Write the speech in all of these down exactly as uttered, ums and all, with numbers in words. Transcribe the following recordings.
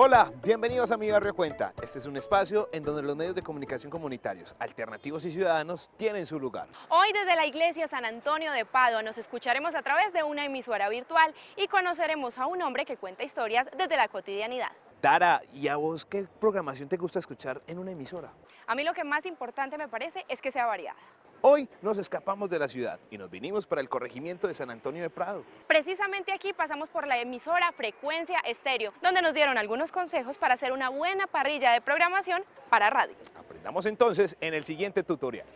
Hola, bienvenidos a Mi Barrio Cuenta. Este es un espacio en donde los medios de comunicación comunitarios, alternativos y ciudadanos tienen su lugar. Hoy desde la Iglesia San Antonio de Padua nos escucharemos a través de una emisora virtual y conoceremos a un hombre que cuenta historias desde la cotidianidad. Dara, ¿y a vos qué programación te gusta escuchar en una emisora? A mí lo que más importante me parece es que sea variada. Hoy nos escapamos de la ciudad y nos vinimos para el corregimiento de San Antonio de Prado. Precisamente aquí pasamos por la emisora Frecuencia Estéreo, donde nos dieron algunos consejos para hacer una buena parrilla de programación para radio. Aprendamos entonces en el siguiente tutorial.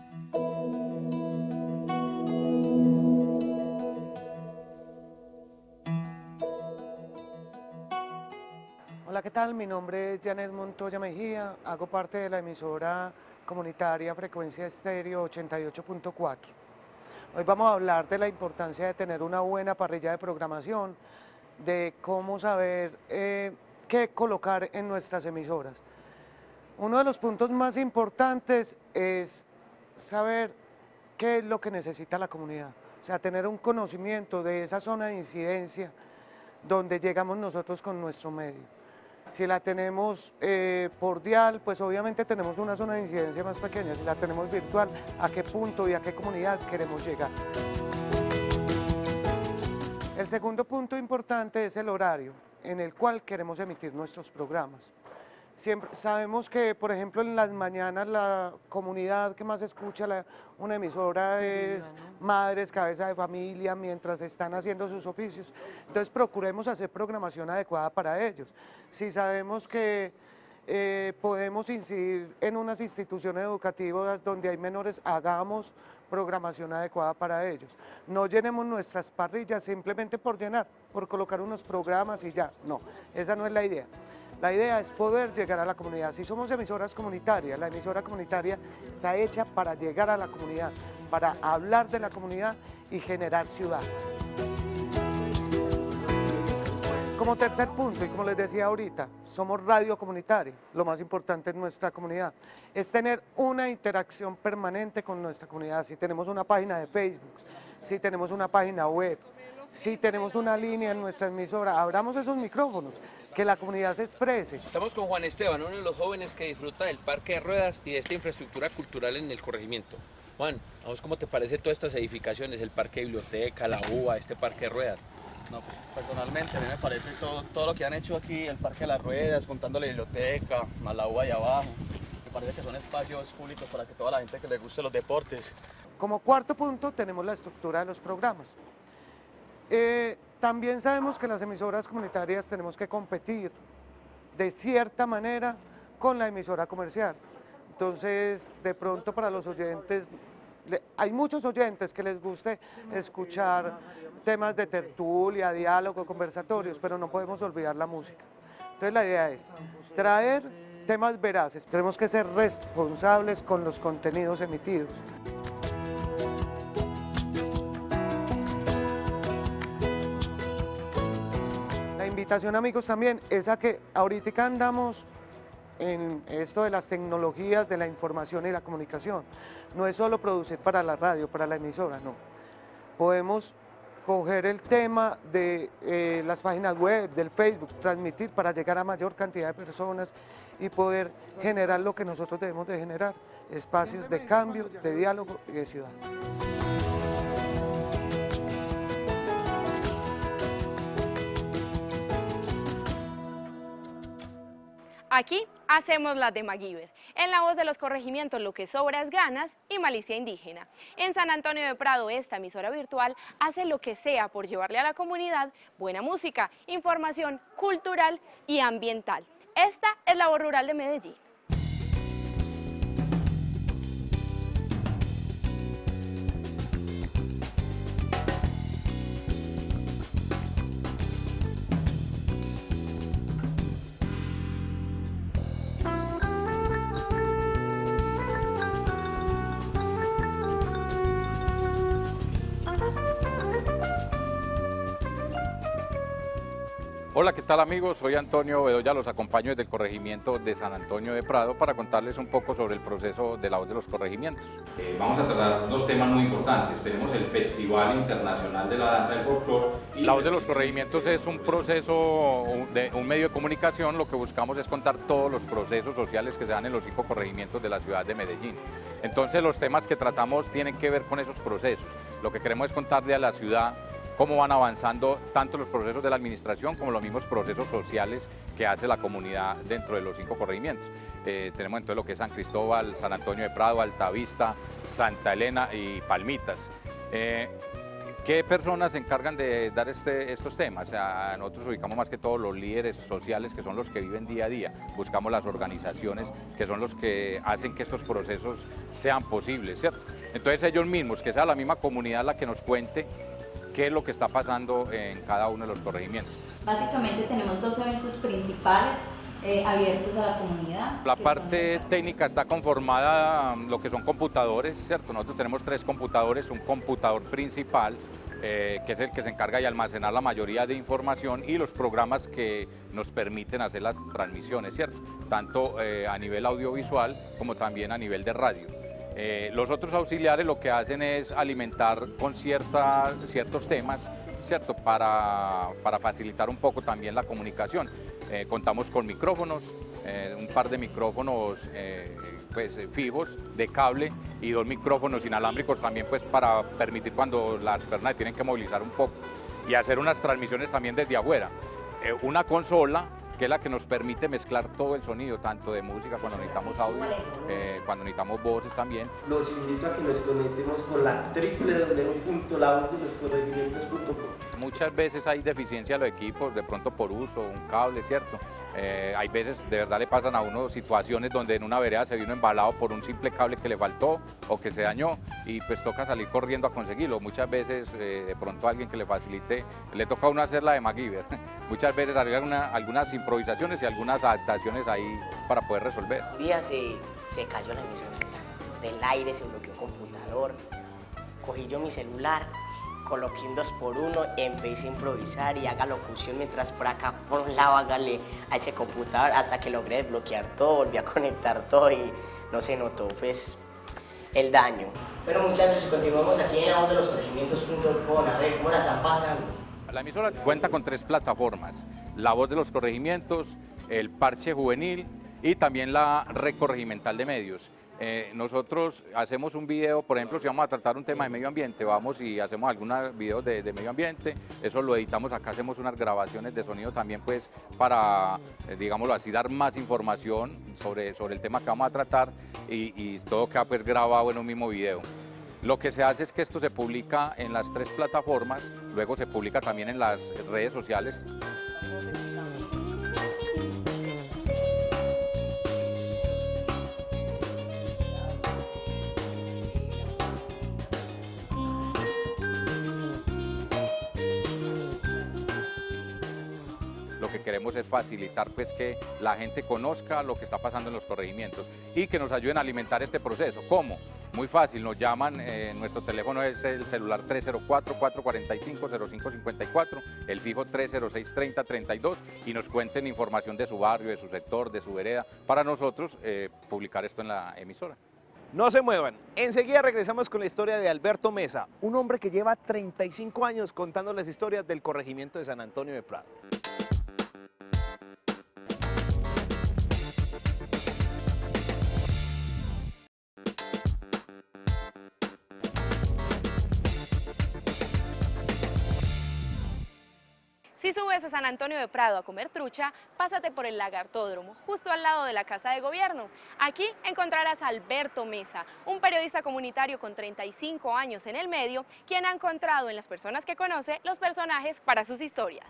Hola, ¿qué tal? Mi nombre es Janet Montoya Mejía, hago parte de la emisora comunitaria Frecuencia Estéreo ochenta y ocho punto cuatro. Hoy vamos a hablar de la importancia de tener una buena parrilla de programación, de cómo saber eh, qué colocar en nuestras emisoras. Uno de los puntos más importantes es saber qué es lo que necesita la comunidad, o sea, tener un conocimiento de esa zona de incidencia donde llegamos nosotros con nuestro medio. Si la tenemos eh, por dial, pues obviamente tenemos una zona de incidencia más pequeña. Si la tenemos virtual, ¿a qué punto y a qué comunidad queremos llegar? El segundo punto importante es el horario en el cual queremos emitir nuestros programas. Siempre, sabemos que, por ejemplo, en las mañanas la comunidad que más escucha la, una emisora es madres, cabeza de familia, mientras están haciendo sus oficios. Entonces procuremos hacer programación adecuada para ellos. Si sabemos que eh, podemos incidir en unas instituciones educativas donde hay menores, hagamos programación adecuada para ellos. No llenemos nuestras parrillas simplemente por llenar, por colocar unos programas y ya. No, esa no es la idea. La idea es poder llegar a la comunidad. Si somos emisoras comunitarias, la emisora comunitaria está hecha para llegar a la comunidad, para hablar de la comunidad y generar ciudad. Como tercer punto, y como les decía ahorita, somos radio comunitaria. Lo más importante en nuestra comunidad es tener una interacción permanente con nuestra comunidad. Si tenemos una página de Facebook, si tenemos una página web, si tenemos una línea en nuestra emisora, abramos esos micrófonos, que la comunidad se exprese. Estamos con Juan Esteban, uno de los jóvenes que disfruta del parque de ruedas y de esta infraestructura cultural en el corregimiento. Juan, ¿a vos cómo te parecen todas estas edificaciones? El parque de biblioteca, la U A, este parque de ruedas. No, pues personalmente a mí me parece todo, todo lo que han hecho aquí, el parque de las ruedas, contando la biblioteca, más la U A ahí abajo. Me parece que son espacios públicos para que toda la gente que le guste los deportes. Como cuarto punto tenemos la estructura de los programas. Eh, también sabemos que las emisoras comunitarias tenemos que competir de cierta manera con la emisora comercial. Entonces, de pronto para los oyentes, le, hay muchos oyentes que les guste escuchar temas de tertulia, diálogo, conversatorios, pero no podemos olvidar la música. Entonces la idea es traer temas veraces, tenemos que ser responsables con los contenidos emitidos. La invitación, amigos, también es a que ahorita andamos en esto de las tecnologías de la información y la comunicación. No es solo producir para la radio, para la emisora, no. Podemos coger el tema de eh, las páginas web, del Facebook, transmitir para llegar a mayor cantidad de personas y poder generar lo que nosotros debemos de generar, espacios de cambio, de diálogo y de ciudad. Aquí hacemos la de MacGyver, en la voz de los corregimientos Lo que sobra es ganas y Malicia Indígena. En San Antonio de Prado, esta emisora virtual hace lo que sea por llevarle a la comunidad buena música, información cultural y ambiental. Esta es la voz rural de Medellín. Hola, ¿qué tal amigos? Soy Antonio Bedoya, los acompaño desde el corregimiento de San Antonio de Prado para contarles un poco sobre el proceso de la voz de los corregimientos. Eh, vamos a tratar dos temas muy importantes. Tenemos el Festival Internacional de la Danza del Folclore. La voz de los corregimientos es un proceso, de un medio de comunicación. Lo que buscamos es contar todos los procesos sociales que se dan en los cinco corregimientos de la ciudad de Medellín. Entonces los temas que tratamos tienen que ver con esos procesos. Lo que queremos es contarle a la ciudad cómo van avanzando tanto los procesos de la administración como los mismos procesos sociales que hace la comunidad dentro de los cinco corregimientos. Eh, tenemos entonces lo que es San Cristóbal, San Antonio de Prado, Altavista, Santa Elena y Palmitas. Eh, ¿Qué personas se encargan de dar este, estos temas? O sea, nosotros ubicamos más que todo los líderes sociales, que son los que viven día a día. Buscamos las organizaciones, que son los que hacen que estos procesos sean posibles, ¿cierto? Entonces ellos mismos, que sea la misma comunidad la que nos cuente qué es lo que está pasando en cada uno de los corregimientos. Básicamente tenemos dos eventos principales eh, abiertos a la comunidad. La parte técnica está conformada lo que son computadores, ¿cierto? Nosotros tenemos tres computadores, un computador principal, eh, que es el que se encarga de almacenar la mayoría de información, y los programas que nos permiten hacer las transmisiones, ¿cierto? Tanto eh, a nivel audiovisual como también a nivel de radio. Eh, los otros auxiliares lo que hacen es alimentar con cierta, ciertos temas, ¿cierto? Para, para facilitar un poco también la comunicación. Eh, contamos con micrófonos, eh, un par de micrófonos eh, pues, fijos de cable y dos micrófonos inalámbricos también, pues, para permitir cuando las personas tienen que movilizar un poco y hacer unas transmisiones también desde afuera. Eh, una consola que es la que nos permite mezclar todo el sonido, tanto de música cuando necesitamos audio, eh, cuando necesitamos voces también. Los invito a que nos conectemos con la doble u doble u doble u punto la voz de los corregimientos punto com. Muchas veces hay deficiencia de los equipos, de pronto por uso, un cable, ¿cierto? Eh, hay veces de verdad le pasan a uno situaciones donde en una vereda se vino embalado por un simple cable que le faltó o que se dañó y pues toca salir corriendo a conseguirlo. Muchas veces eh, de pronto a alguien que le facilite, le toca a uno hacer la de MacGyver. Muchas veces hay alguna, algunas improvisaciones y algunas adaptaciones ahí para poder resolver. Un día se, se cayó la emisora del aire, se bloqueó el computador, cogí yo mi celular, coloqué un dos por uno, empecé a improvisar y haga locución mientras por acá, por un lado, hágale a ese computador hasta que logré desbloquear todo, volví a conectar todo y no se notó pues el daño. Bueno muchachos, continuamos aquí en la voz de los corregimientos punto com, a ver cómo la están pasando. La emisora cuenta con tres plataformas: La Voz de los Corregimientos, el Parche Juvenil y también la Red Corregimental de Medios. Eh, nosotros hacemos un video, por ejemplo, si vamos a tratar un tema de medio ambiente, vamos y hacemos algunos videos de, de medio ambiente, eso lo editamos acá, hacemos unas grabaciones de sonido también, pues, para, eh, digámoslo así, dar más información sobre, sobre el tema que vamos a tratar y, y todo queda pues grabado en un mismo video. Lo que se hace es que esto se publica en las tres plataformas, luego se publica también en las redes sociales. Lo que queremos es facilitar pues que la gente conozca lo que está pasando en los corregimientos y que nos ayuden a alimentar este proceso. ¿Cómo? Muy fácil, nos llaman, eh, nuestro teléfono es el celular tres cero cuatro, cuatro cuatro cinco, cero cinco cinco cuatro, el fijo tres cero seis, treinta, treinta y dos, y nos cuenten información de su barrio, de su sector, de su vereda, para nosotros eh, publicar esto en la emisora. No se muevan, enseguida regresamos con la historia de Alberto Mesa, un hombre que lleva treinta y cinco años contando las historias del corregimiento de San Antonio de Prado. Si subes a San Antonio de Prado a comer trucha, pásate por el Lagartódromo, justo al lado de la Casa de Gobierno. Aquí encontrarás a Alberto Mesa, un periodista comunitario con treinta y cinco años en el medio, quien ha encontrado en las personas que conoce los personajes para sus historias.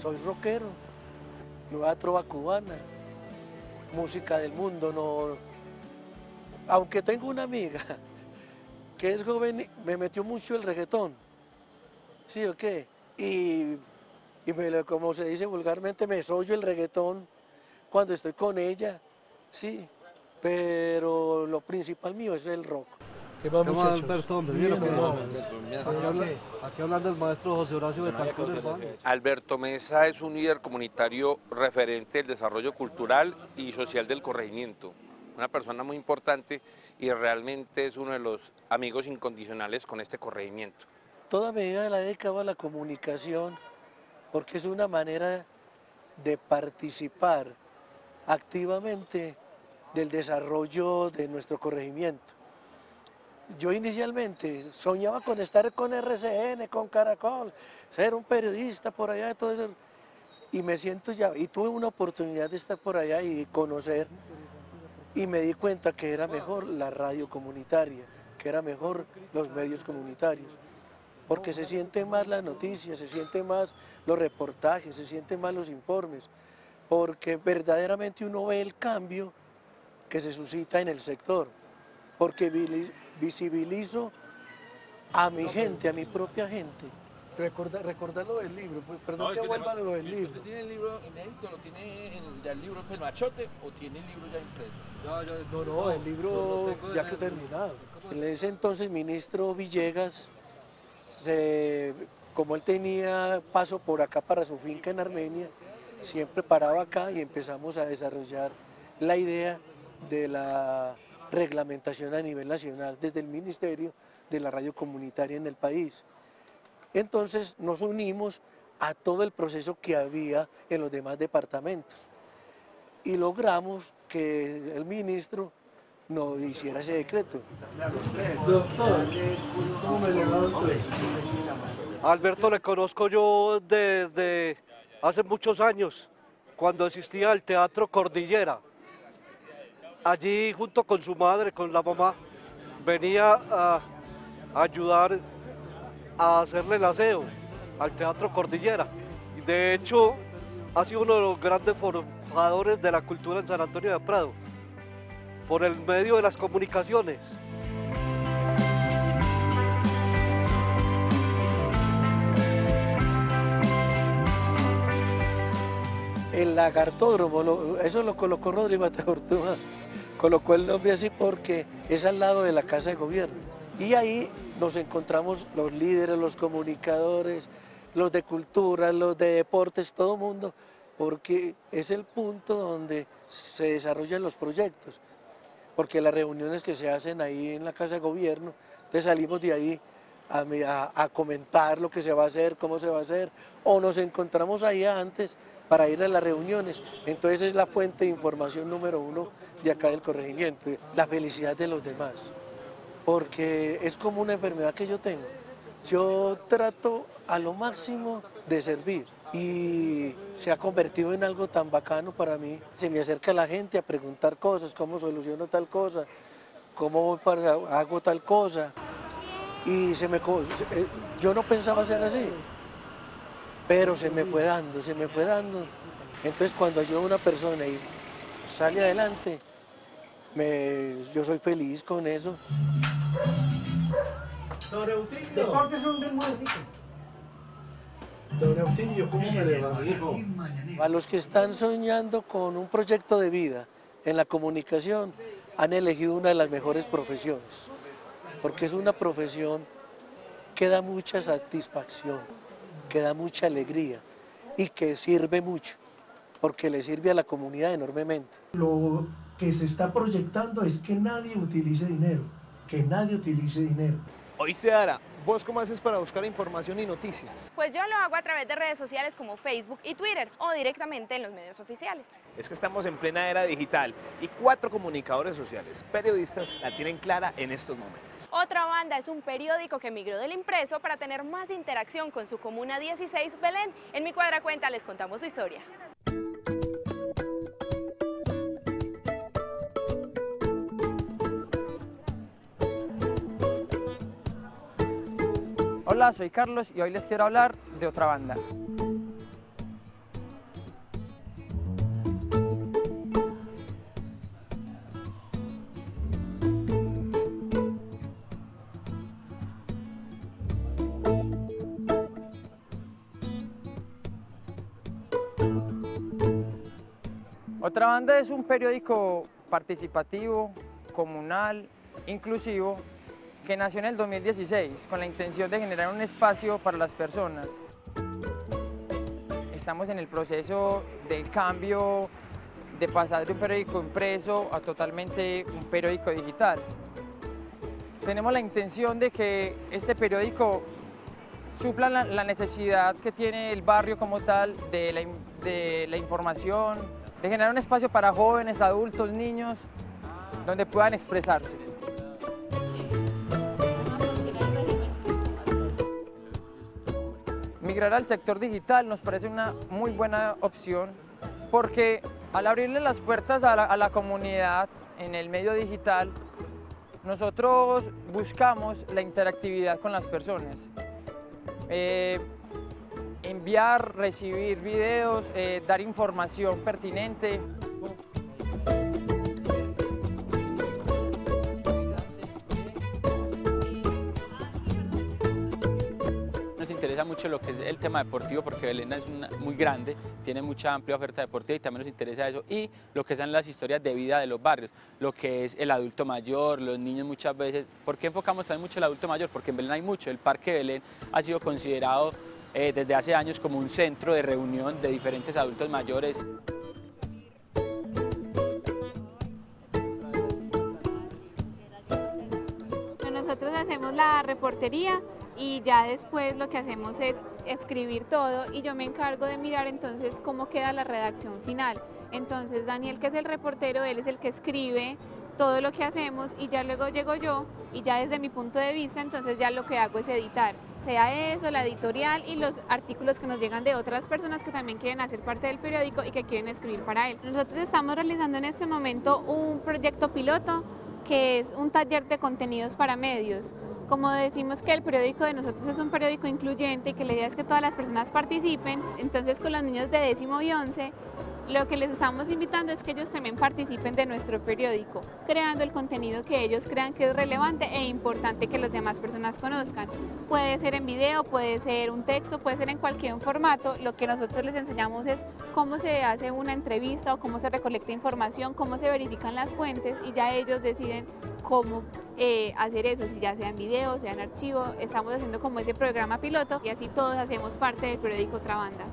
soy rockero, nueva trova cubana, música del mundo, no. Aunque tengo una amiga que es joven, me metió mucho el reggaetón, ¿sí o qué? Y, y me, como se dice vulgarmente, me sollo el reggaetón cuando estoy con ella, sí, pero lo principal mío es el rock. ¿Qué más, muchachos? Alberto, hombre, bien, bien, no, aquí, habla, aquí hablando del maestro José Horacio Betancourt Urbano. Alberto Mesa es un líder comunitario referente del desarrollo cultural y social del corregimiento, una persona muy importante y realmente es uno de los amigos incondicionales con este corregimiento. Toda mi vida la he dedicado a la comunicación porque es una manera de participar activamente del desarrollo de nuestro corregimiento. Yo inicialmente soñaba con estar con R C N, con Caracol, ser un periodista por allá de todo eso, y me siento ya, y tuve una oportunidad de estar por allá y conocer, y me di cuenta que era mejor la radio comunitaria, que era mejor los medios comunitarios, porque se sienten más las noticias, se sienten más los reportajes, se sienten más los informes, porque verdaderamente uno ve el cambio que se suscita en el sector, porque visibilizo a mi gente, a mi propia gente. Recorda, recordar lo del libro, pues perdón no, que, que vuelva a lo del libro. ¿Usted tiene el libro inédito, lo tiene en, el libro en machote o tiene el libro ya impreso? No, yo, no, no, el libro no, ya que terminado. En ese entonces, ministro Villegas, se, como él tenía paso por acá para su finca en Armenia, siempre paraba acá y empezamos a desarrollar la idea de la reglamentación a nivel nacional desde el Ministerio de la Radio Comunitaria en el país. Entonces nos unimos a todo el proceso que había en los demás departamentos y logramos que el ministro nos hiciera ese decreto. A Alberto le conozco yo desde hace muchos años, cuando existía el Teatro Cordillera. Allí junto con su madre, con la mamá, venía a ayudar a hacerle el aseo al Teatro Cordillera. Y de hecho, ha sido uno de los grandes formadores de la cultura en San Antonio de Prado, por el medio de las comunicaciones. El lagartódromo, eso lo colocó Rodrigo Ataortúa, colocó el nombre así porque es al lado de la Casa de Gobierno. Y ahí nos encontramos los líderes, los comunicadores, los de cultura, los de deportes, todo el mundo, porque es el punto donde se desarrollan los proyectos. Porque las reuniones que se hacen ahí en la Casa de Gobierno, entonces salimos de ahí a, a, a comentar lo que se va a hacer, cómo se va a hacer, o nos encontramos ahí antes para ir a las reuniones. Entonces es la fuente de información número uno de acá del corregimiento, la felicidad de los demás, porque es como una enfermedad que yo tengo. Yo trato a lo máximo de servir y se ha convertido en algo tan bacano para mí. Se me acerca la gente a preguntar cosas, cómo soluciono tal cosa, cómo hago tal cosa, y se me, yo no pensaba ser así, pero se me fue dando, se me fue dando. Entonces cuando ayudo a una persona y sale adelante, me, yo soy feliz con eso. Don Eutinio. Deportes un ritmo de tico. Don Eutinio, ¿cómo me le va, hijo? A los que están soñando con un proyecto de vida en la comunicación, han elegido una de las mejores profesiones, porque es una profesión que da mucha satisfacción, que da mucha alegría y que sirve mucho, porque le sirve a la comunidad enormemente. Lo que se está proyectando es que nadie utilice dinero, que nadie utilice dinero. Hoy Seara, ¿vos cómo haces para buscar información y noticias? Pues yo lo hago a través de redes sociales como Facebook y Twitter o directamente en los medios oficiales. Es que estamos en plena era digital y cuatro comunicadores sociales, periodistas, la tienen clara en estos momentos. Otra Banda es un periódico que migró del impreso para tener más interacción con su comuna dieciséis, Belén. En Mi Cuadra Cuenta les contamos su historia. Hola, soy Carlos y hoy les quiero hablar de Otra Banda. Otra Banda es un periódico participativo, comunal, inclusivo, que nació en el dos mil dieciséis con la intención de generar un espacio para las personas. Estamos en el proceso del cambio de pasar de un periódico impreso a totalmente un periódico digital. Tenemos la intención de que este periódico supla la, la necesidad que tiene el barrio como tal de la, de la información, de generar un espacio para jóvenes, adultos, niños, donde puedan expresarse. Migrar al sector digital nos parece una muy buena opción porque al abrirle las puertas a la, a la comunidad en el medio digital, nosotros buscamos la interactividad con las personas. Eh, enviar, recibir videos, eh, dar información pertinente. Nos interesa mucho lo que es el tema deportivo porque Belén es una, muy grande, tiene mucha amplia oferta deportiva y también nos interesa eso, y lo que son las historias de vida de los barrios, lo que es el adulto mayor, los niños muchas veces. ¿Por qué enfocamos también mucho el adulto mayor? Porque en Belén hay mucho. El Parque Belén ha sido considerado eh, desde hace años como un centro de reunión de diferentes adultos mayores. Nosotros hacemos la reportería y ya después lo que hacemos es escribir todo y yo me encargo de mirar entonces cómo queda la redacción final. Entonces Daniel, que es el reportero, él es el que escribe todo lo que hacemos y ya luego llego yo y ya desde mi punto de vista entonces ya lo que hago es editar, sea eso, la editorial y los artículos que nos llegan de otras personas que también quieren hacer parte del periódico y que quieren escribir para él. Nosotros estamos realizando en este momento un proyecto piloto que es un taller de contenidos para medios. Como decimos que el periódico de nosotros es un periódico incluyente y que la idea es que todas las personas participen, entonces con los niños de décimo y once lo que les estamos invitando es que ellos también participen de nuestro periódico, creando el contenido que ellos crean que es relevante e importante que las demás personas conozcan. Puede ser en video, puede ser un texto, puede ser en cualquier formato. Lo que nosotros les enseñamos es cómo se hace una entrevista o cómo se recolecta información, cómo se verifican las fuentes y ya ellos deciden cómo eh, hacer eso, si ya sea en video, sea en archivo. Estamos haciendo como ese programa piloto y así todos hacemos parte del periódico Otra Banda.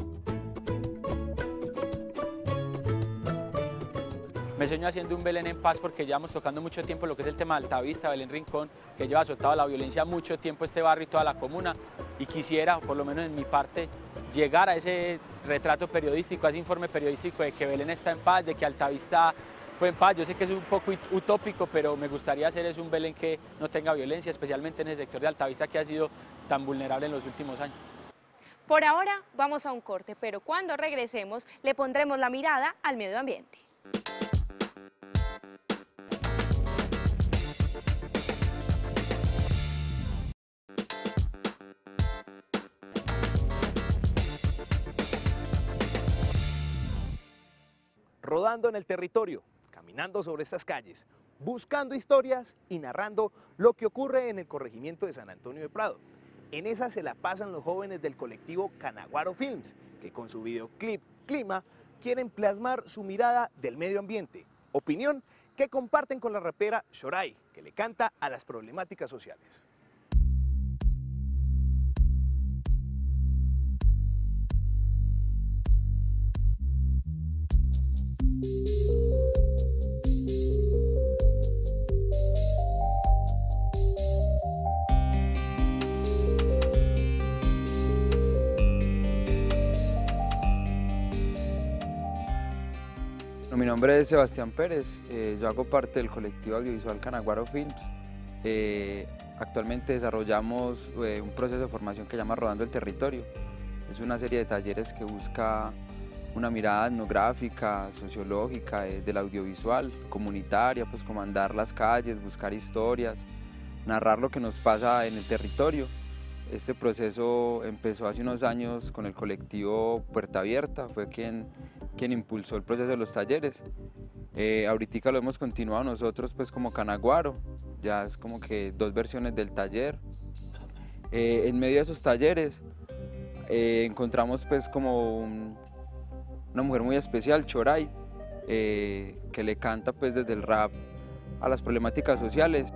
Me sueño haciendo un Belén en paz porque llevamos tocando mucho tiempo lo que es el tema de Altavista, Belén Rincón, que lleva azotado la violencia mucho tiempo este barrio y toda la comuna, y quisiera, por lo menos en mi parte, llegar a ese retrato periodístico, a ese informe periodístico de que Belén está en paz, de que Altavista fue en paz. Yo sé que es un poco utópico, pero me gustaría hacer es un Belén que no tenga violencia, especialmente en el sector de Altavista que ha sido tan vulnerable en los últimos años. Por ahora vamos a un corte, pero cuando regresemos le pondremos la mirada al medio ambiente. Rodando en el territorio, caminando sobre estas calles, buscando historias y narrando lo que ocurre en el corregimiento de San Antonio de Prado. En esa se la pasan los jóvenes del colectivo Canaguaro Films, que con su videoclip Clima quieren plasmar su mirada del medio ambiente, opinión que comparten con la rapera Shoray, que le canta a las problemáticas sociales. Mi nombre es Sebastián Pérez, eh, yo hago parte del colectivo audiovisual Canaguaro Films. Eh, actualmente desarrollamos eh, un proceso de formación que se llama Rodando el Territorio. Es una serie de talleres que busca una mirada etnográfica, sociológica eh, del audiovisual, comunitaria, pues como andar las calles, buscar historias, narrar lo que nos pasa en el territorio. Este proceso empezó hace unos años con el colectivo Puerta Abierta, fue quien, quien impulsó el proceso de los talleres. Eh, ahorita lo hemos continuado nosotros pues como Canaguaro, ya es como que dos versiones del taller. Eh, en medio de esos talleres eh, encontramos pues como un, una mujer muy especial, Shoray, eh, que le canta pues desde el rap a las problemáticas sociales.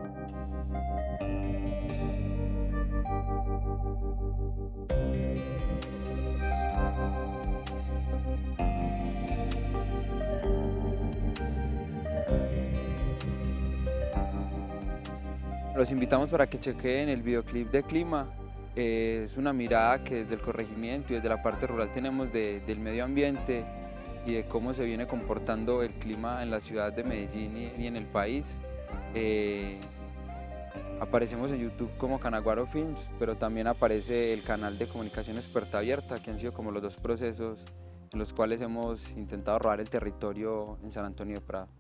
Los invitamos para que chequeen el videoclip de Clima. Eh, es una mirada que desde el corregimiento y desde la parte rural tenemos de, del medio ambiente y de cómo se viene comportando el clima en la ciudad de Medellín y, y en el país. Eh, aparecemos en YouTube como Canaguaro Films, pero también aparece el canal de Comunicaciones Puerta Abierta, que han sido como los dos procesos en los cuales hemos intentado robar el territorio en San Antonio de Prado.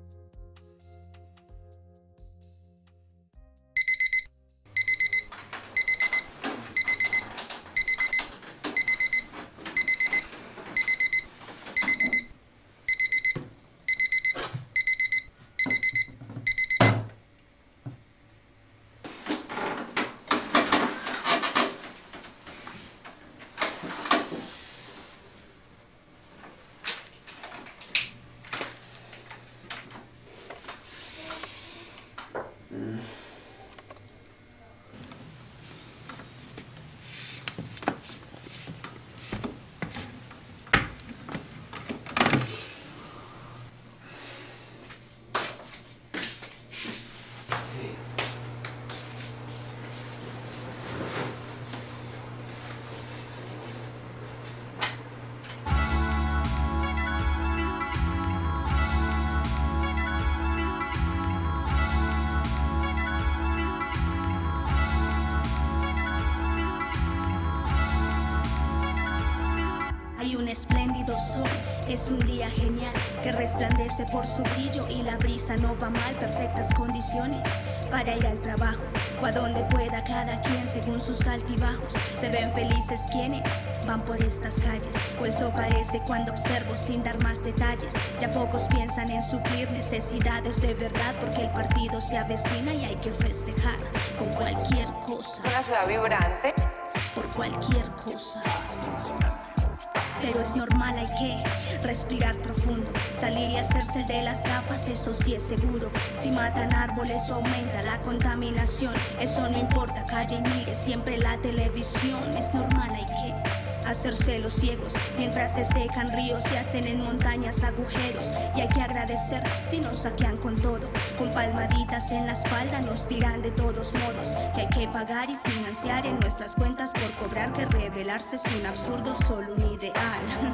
Hay un espléndido sol, es un día genial que resplandece por su brillo y la brisa no va mal, perfectas condiciones para ir al trabajo o a donde pueda cada quien según sus altibajos. Se ven felices quienes van por estas calles, o eso parece cuando observo sin dar más detalles. Ya pocos piensan en suplir necesidades de verdad porque el partido se avecina y hay que festejar con cualquier cosa. Una ciudad vibrante. Por cualquier cosa. Pero es normal, hay que respirar profundo, salir y hacerse el de las gafas, eso sí es seguro. Si matan árboles o aumenta la contaminación, eso no importa, calle y mire siempre la televisión. Es normal, hay que hacerse los ciegos mientras se secan ríos y hacen en montañas agujeros. Y hay que agradecer si nos saquean con todo, con palmaditas en la espalda nos tiran de todos modos. Que hay que pagar y financiar en nuestras cuentas por cobrar, que rebelarse es un absurdo, solo un ideal.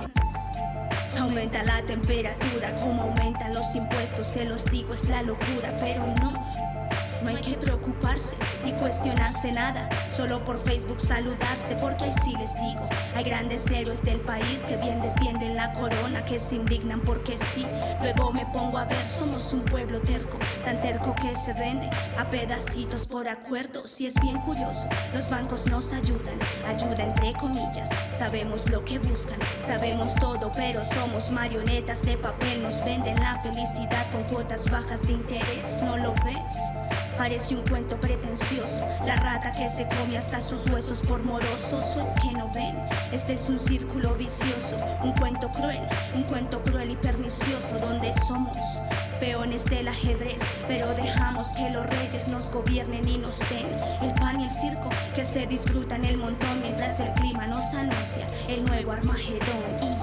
Aumenta la temperatura, como aumentan los impuestos, se los digo, es la locura, pero no. No hay que preocuparse ni cuestionarse nada, solo por Facebook saludarse, porque ahí sí les digo, hay grandes héroes del país que bien defienden la corona, que se indignan porque sí. Luego me pongo a ver, somos un pueblo terco, tan terco que se vende a pedacitos por acuerdos. Y es bien curioso, los bancos nos ayudan, ayuda entre comillas, sabemos lo que buscan, sabemos todo, pero somos marionetas de papel, nos venden la felicidad con cuotas bajas de interés. ¿No lo ves? Parece un cuento pretencioso, la rata que se come hasta sus huesos por morosos. ¿O es que no ven? Este es un círculo vicioso, un cuento cruel, un cuento cruel y pernicioso, donde somos peones del ajedrez, pero dejamos que los reyes nos gobiernen y nos den el pan y el circo que se disfrutan el montón, mientras el clima nos anuncia el nuevo Armagedón. Y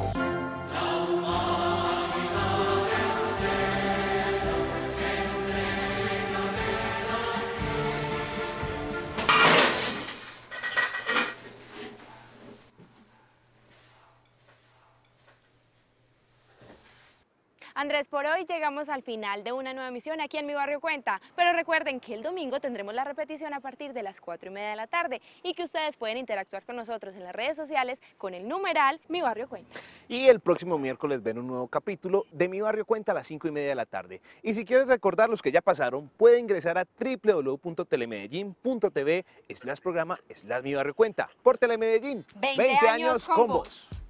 Andrés, por hoy llegamos al final de una nueva emisión aquí en Mi Barrio Cuenta, pero recuerden que el domingo tendremos la repetición a partir de las cuatro y media de la tarde y que ustedes pueden interactuar con nosotros en las redes sociales con el numeral Mi Barrio Cuenta. Y el próximo miércoles ven un nuevo capítulo de Mi Barrio Cuenta a las cinco y media de la tarde. Y si quieren recordar los que ya pasaron, pueden ingresar a w w w punto telemedellín punto t v slash programa slash Mi Barrio Cuenta por Telemedellín. veinte años con vos.